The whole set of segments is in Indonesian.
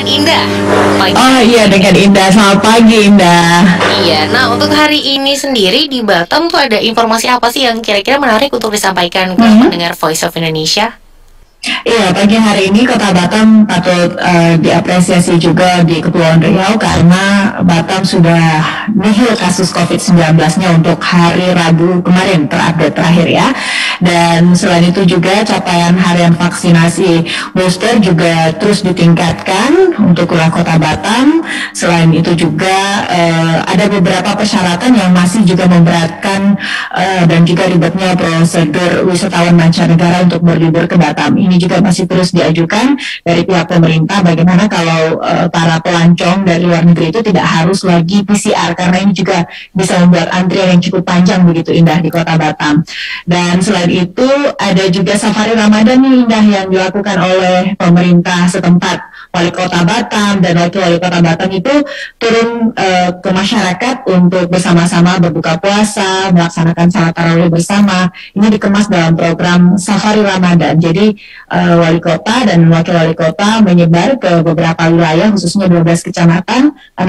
dengan Indah pagi Oh hari iya, dengan ini. Indah. Selamat pagi, Indah. Iya, nah untuk hari ini sendiri di Batam tuh ada informasi apa sih yang kira-kira menarik untuk disampaikan ke Mhm. pendengar Voice of Indonesia? Iya, pagi hari ini Kota Batam patut diapresiasi juga di Kepulauan Riau karena Batam sudah nihil kasus COVID-19-nya untuk hari Rabu kemarin terupdate terakhir ya. Dan selain itu juga capaian harian vaksinasi booster juga terus ditingkatkan untuk wilayah Kota Batam. Selain itu juga ada beberapa persyaratan yang masih juga memberatkan dan juga ribetnya prosedur wisatawan mancanegara untuk berlibur ke Batam. Ini juga masih terus diajukan dari pihak pemerintah bagaimana kalau para pelancong dari luar negeri itu tidak harus lagi PCR karena ini juga bisa membuat antrian yang cukup panjang begitu Indah di Kota Batam. Dan selain itu ada juga safari Ramadan nih Indah yang dilakukan oleh pemerintah setempat. Wali Kota Batam dan Wakil Wali Kota Batam itu turun ke masyarakat untuk bersama-sama berbuka puasa, melaksanakan salat tarawih bersama. Ini dikemas dalam program Safari Ramadan. Jadi wali kota dan wakil wali kota menyebar ke beberapa wilayah, khususnya 12 kecamatan,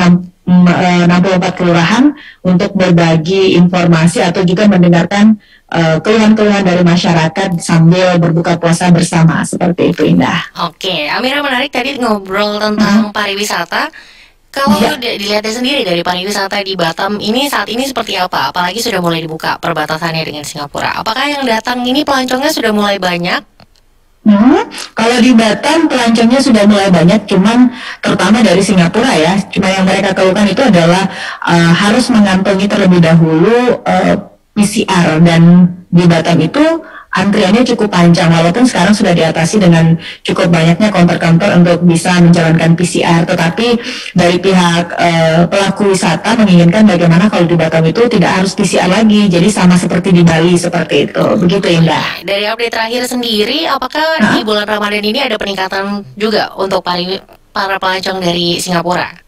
64 kelurahan untuk berbagi informasi atau juga mendengarkan keluhan-keluhan dari masyarakat sambil berbuka puasa bersama. Seperti itu, Indah. Oke, Amira menarik tadi ngobrol tentang pariwisata. Kalau Ya. dilihatnya sendiri dari pariwisata di Batam ini saat ini seperti apa? Apalagi sudah mulai dibuka perbatasannya dengan Singapura. Apakah yang datang ini pelancongnya sudah mulai banyak? Kalau di Batam pelancongnya sudah mulai banyak, cuman terutama dari Singapura ya. Cuma yang mereka keluhkan itu adalah harus mengantongi terlebih dahulu PCR dan di Batam itu antriannya cukup panjang walaupun sekarang sudah diatasi dengan cukup banyaknya counter-counter untuk bisa menjalankan PCR, tetapi dari pihak pelaku wisata menginginkan bagaimana kalau di Batam itu tidak harus PCR lagi, jadi sama seperti di Bali seperti itu. Begitu Indah. Dari update terakhir sendiri, apakah di bulan Ramadan ini ada peningkatan juga untuk para pelancong dari Singapura?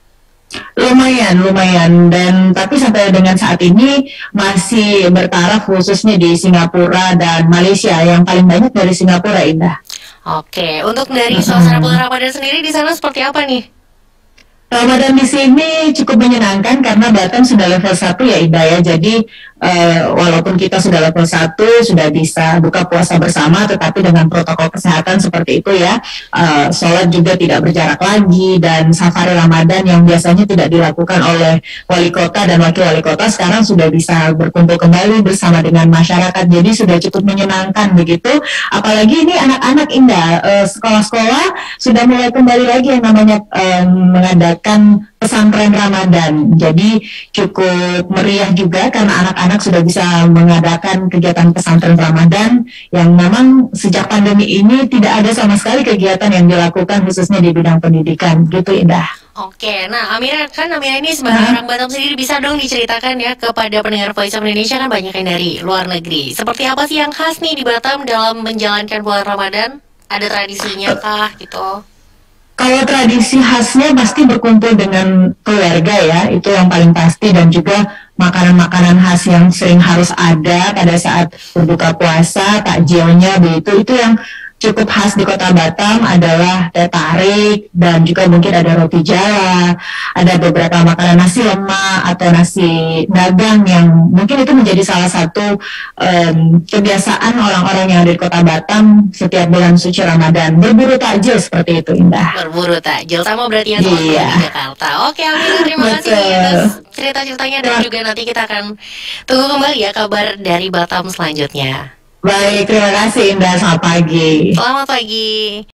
Lumayan dan tapi sampai dengan saat ini masih bertaraf khususnya di Singapura dan Malaysia, yang paling banyak dari Singapura Indah. Oke, untuk dari suasana bulan Ramadan sendiri di sana seperti apa nih? Ramadan di sini cukup menyenangkan karena Batam sudah level 1 ya Ida ya. Jadi walaupun kita sudah level 1 sudah bisa buka puasa bersama, tetapi dengan protokol kesehatan seperti itu ya. Sholat juga tidak berjarak lagi, dan safari Ramadan yang biasanya tidak dilakukan oleh wali kota dan wakil wali kota sekarang sudah bisa berkumpul kembali bersama dengan masyarakat. Jadi sudah cukup menyenangkan begitu. Apalagi ini anak-anak Indah, sekolah-sekolah sudah mulai kembali lagi yang namanya mengadakan pesantren Ramadan. Jadi cukup meriah juga karena anak-anak sudah bisa mengadakan kegiatan pesantren Ramadan yang memang sejak pandemi ini tidak ada sama sekali kegiatan yang dilakukan khususnya di bidang pendidikan. Gitu Indah. Oke, nah Amira ini sebagai orang Batam sendiri bisa dong diceritakan ya kepada pendengar Voice of Indonesia, kan banyak yang dari luar negeri. Seperti apa sih yang khas nih di Batam dalam menjalankan bulan Ramadan? Ada tradisinya kah gitu? Kalau tradisi khasnya pasti berkumpul dengan keluarga ya, itu yang paling pasti, dan juga makanan-makanan khas yang sering harus ada pada saat berbuka puasa, takjilnya begitu. Itu yang cukup khas di Kota Batam adalah teh tarik dan juga mungkin ada roti jala, ada beberapa makanan nasi lemak atau nasi dagang yang mungkin itu menjadi salah satu kebiasaan orang-orang yang ada di Kota Batam setiap bulan suci Ramadan. Berburu takjil seperti itu Indah. Berburu takjil sama berarti yang sama Iya. di Jakarta. Oke Amira, terima kasih Betul. atas cerita-ceritanya, dan juga nanti kita akan tunggu kembali ya kabar dari Batam selanjutnya. Baik, terima kasih Indah. Selamat pagi. Selamat pagi.